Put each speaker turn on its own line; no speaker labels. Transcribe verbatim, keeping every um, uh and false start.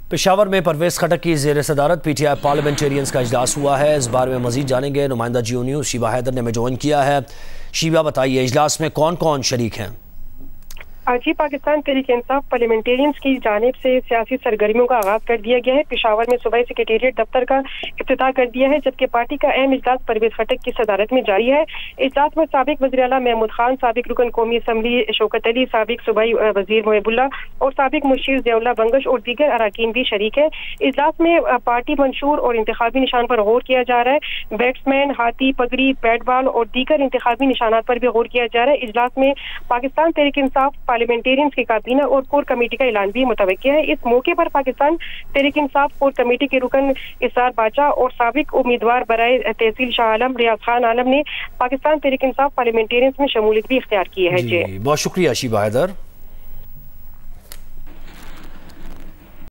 पेशावर में परवेज खटक की जेर सदारत पी टी आई पार्लियामेंटेरियंस का इजलास हुआ है। इस बारे में मजीद जानेंगे। नुमाइंदा जियो न्यूज़ शीबा हैदर ने हमें ज्वाइन किया है। शीबा, बताइए इजलास में कौन कौन शरीक हैं?
जी, पाकिस्तान तहरीक इंसाफ पार्लियामेंटेरियंस की जानिब से सियासी सरगर्मियों का आगाज कर दिया गया है। पेशावर में सूबाई सेक्रेटेरिएट दफ्तर का इफ्तिताह कर दिया है, जबकि पार्टी का अहम इजलास परवेज खटक की सदारत में जारी है। इजलास में साबिक वज़ीर आला महमूद खान, साबिक रुकन कौमी असम्बली शौकत अली, साबिक सूबाई वजीर मोहबुल्ला और साबिक मुशीर ज़ियाउल्लाह बंगश और दीगर अराकीन भी शरीक है। इजलास में पार्टी मंशूर और इंतखाबी निशान पर गौर किया जा रहा है। बैट्समैन, हाथी, पगड़ी, बैट बॉल और दीगर इंतखाबी निशानात पर भी गौर किया जा रहा है। इजलास में पाकिस्तान तहरीक इंसाफ पार्लियामेंटेरियंस की काबीना और कोर कमेटी का ऐलान भी मुतवक्किल है। इस मौके पर पाकिस्तान तहरीक इंसाफ कोर कमेटी के रुकन इसार बाचा और साबिक उम्मीदवार बराए तहसील शाह आलम रियाज खान आलम ने पाकिस्तान तहरीक इंसाफ पार्लियामेंटेरियंस में शमूलियत भी इख्तियार की है। जी,
बहुत शुक्रिया शीबा हैदर।